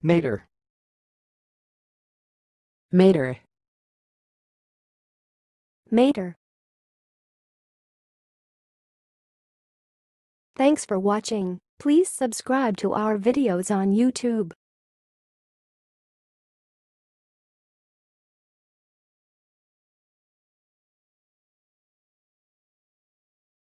maître, maître, maître. Thanks for watching. Please subscribe to our videos on YouTube.